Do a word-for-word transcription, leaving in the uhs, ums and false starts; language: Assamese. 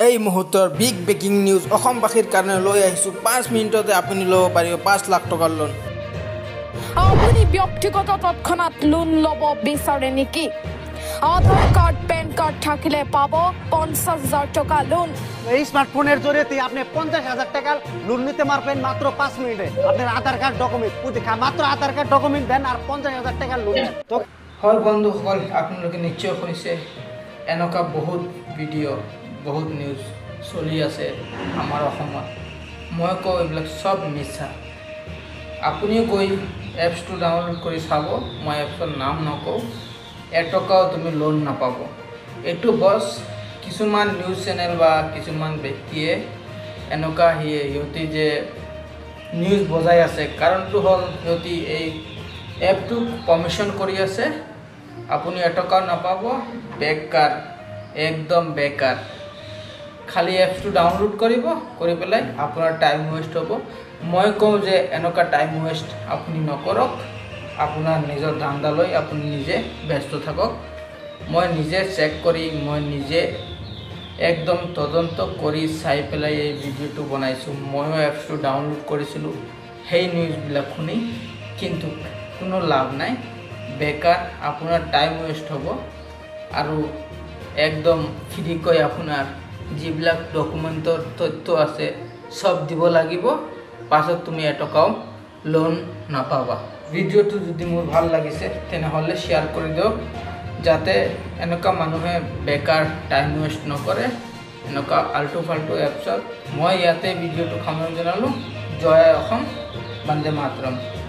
এই মুহূৰ্তৰ বিগ ব্ৰেকিং নিউজ অসমবাসীৰ কাৰণে লৈ আহিছোঁ। পাঁচ মিনিটতে আপুনি ল'ব পাৰিব পাঁচ লাখ টকাৰ লোন। আপুনি ব্যক্তিগত তৎক্ষণাত লোন ল'ব বিচাৰে নেকি? আধাৰ কাৰ্ড পেন কাৰ্ড থাকিলে পাব পঞ্চাশ হাজার টাকা লোন। এই স্মার্টফোনের জরিয়ে আপনি পঞ্চাশ হাজার টাকা লোন নিতে পারবেন মাত্র পাঁচ মিনিটে। আপনার আধার কার্ড ডকুমেন্ট দেখা মাত্র আধার কার্ড ডকুমেন্ট দেন আর পঞ্চাশ হাজার টাকা লোন দেন। তো হয় বন্ধুসকল, আপোনালোকে নিশ্চয় শুনিছে এনেকুৱা বহুত ভিডিঅ' বহুত নিউজ চলি আছে আমাৰ অসমত। মই কওঁ এইবিলাক চব মিছা। আপুনিও গৈ এপছটো ডাউনলোড কৰি চাব। মই এপছৰ নাম নকওঁ, এটকাও তুমি লোন নাপাব। এইটো বছ কিছুমান নিউজ চেনেল বা কিছুমান ব্যক্তিয়ে এনেকুৱা সিহঁতি যে নিউজ বজাই আছে। কাৰণটো হ'ল সিহঁতি এই এপটোক পাৰ্মিশ্যন কৰি আছে। আপুনি এটকাও নাপাব, বেকাৰ, একদম বেকাৰ। খালি এপছটো ডাউনলোড কৰিব, কৰি পেলাই আপোনাৰ টাইম ৱেষ্ট হ'ব। মই কওঁ যে এনেকুৱা টাইম ৱেষ্ট আপুনি নকৰক। আপোনাৰ নিজৰ ধান্দা লৈ আপুনি নিজে ব্যস্ত থাকক। মই নিজে চেক কৰি মই নিজে একদম তদন্ত কৰি চাই পেলাই এই ভিডিঅ'টো বনাইছোঁ। ময়ো এপছটো ডাউনলোড কৰিছিলোঁ সেই নিউজবিলাক শুনি, কিন্তু কোনো লাভ নাই, বেকাৰ। আপোনাৰ টাইম ৱেষ্ট হ'ব আৰু একদম ফ্ৰীকৈ আপোনাৰ যিবিলাক ডকুমেণ্টৰ তথ্য আছে চব দিব লাগিব। পাছত তুমি এটকাও লোন নাপাবা। ভিডিঅ'টো যদি মোৰ ভাল লাগিছে তেনেহ'লে শ্বেয়াৰ কৰি দিয়ক, যাতে এনেকুৱা মানুহে বেকাৰ টাইম ৱেষ্ট নকৰে এনেকুৱা আল্টু ফাল্টু এপছত। মই ইয়াতে ভিডিঅ'টো সামৰণি জনালোঁ। জয় অসম, বন্দে মাতৰম।